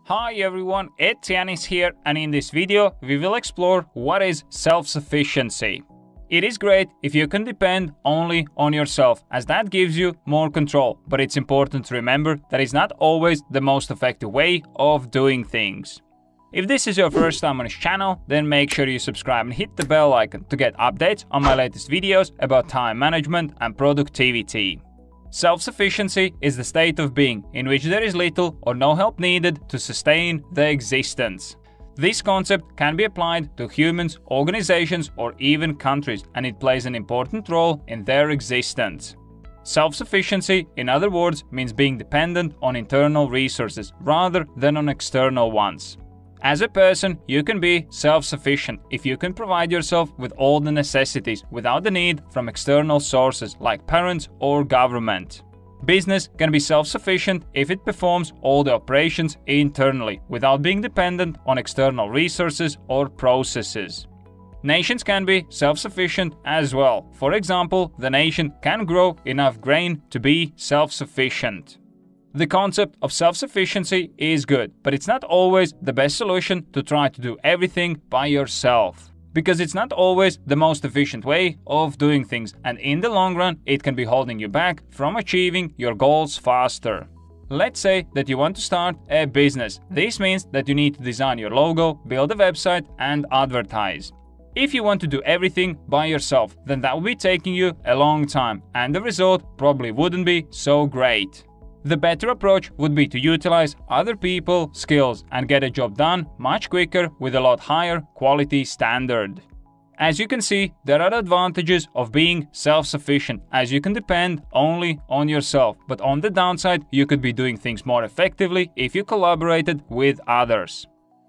Hi everyone, it's Janis here, and in this video we will explore what is self-sufficiency. It is great if you can depend only on yourself, as that gives you more control, but it's important to remember that it's not always the most effective way of doing things. If this is your first time on this channel, then make sure you subscribe and hit the bell icon to get updates on my latest videos about time management and productivity. Self-sufficiency is the state of being in which there is little or no help needed to sustain the existence. This concept can be applied to humans, organizations, or even countries, and it plays an important role in their existence. Self-sufficiency, in other words, means being dependent on internal resources rather than on external ones. As a person, you can be self-sufficient if you can provide yourself with all the necessities without the need from external sources like parents or government. Business can be self-sufficient if it performs all the operations internally without being dependent on external resources or processes. Nations can be self-sufficient as well. For example, the nation can grow enough grain to be self-sufficient. The concept of self-sufficiency is good, but it's not always the best solution to try to do everything by yourself. Because it's not always the most efficient way of doing things, and in the long run, it can be holding you back from achieving your goals faster. Let's say that you want to start a business. This means that you need to design your logo, build a website, and advertise. If you want to do everything by yourself, then that will be taking you a long time, and the result probably wouldn't be so great. The better approach would be to utilize other people's skills and get a job done much quicker with a lot higher quality standard. As you can see, there are advantages of being self-sufficient, as you can depend only on yourself, but on the downside, you could be doing things more effectively if you collaborated with others.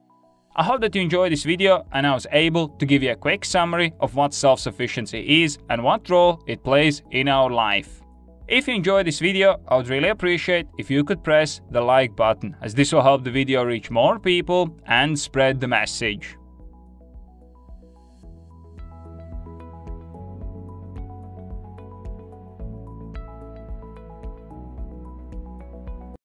I hope that you enjoyed this video and I was able to give you a quick summary of what self-sufficiency is and what role it plays in our life. If you enjoyed this video, I would really appreciate if you could press the like button, as this will help the video reach more people and spread the message.